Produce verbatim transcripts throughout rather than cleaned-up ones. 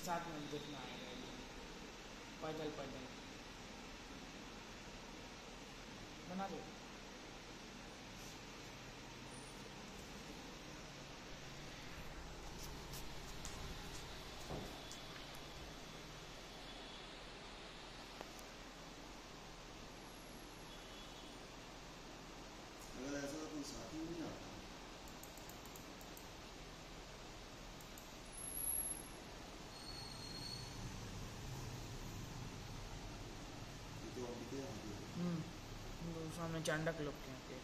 साथ में देखना आएगा पैदल पैदल बना दो। अगर ऐसा तो साथ ही नहीं आता। तो अंबिका हम्म सामने चांडक लोग के यहाँ पे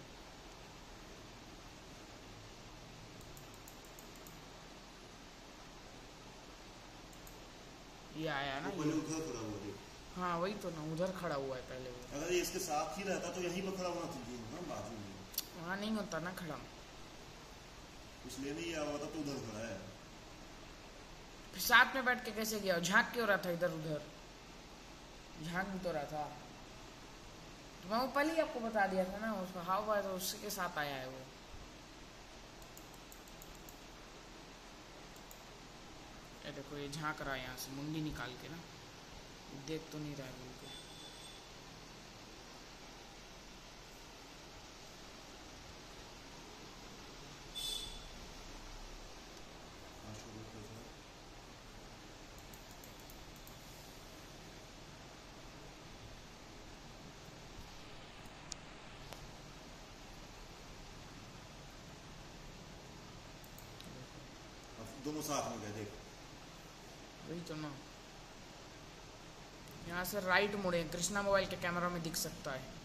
ये आया ना, पहले उधर खड़ा हुआ देख। हाँ वही तो ना, उधर खड़ा हुआ है पहले वो। अगर ये इसके साथ ही रहता तो यहीं पर खड़ा होना चाहिए ना, बाजू में। वहाँ नहीं होता ना खड़ा, इसलिए नहीं आया हुआ था तो उधर खड़ा है। फिर साथ में बैठ के कैसे गया? झांक क्यों रहा था इधर उधर? झांक भी तो रहा था। तो मैं वो पहले ही आपको बता दिया था ना, उसका हाव भाव तो उसी के साथ आया है वो। ये देखो ये झांक रहा है यहाँ से मुंडी निकाल के ना, देख तो नहीं रहा है बिल्कुल। दोनों साथ में गए देख। वही तो ना, यहाँ से राइट मुड़े, कृष्णा मोबाइल के कैमरा में दिख सकता है।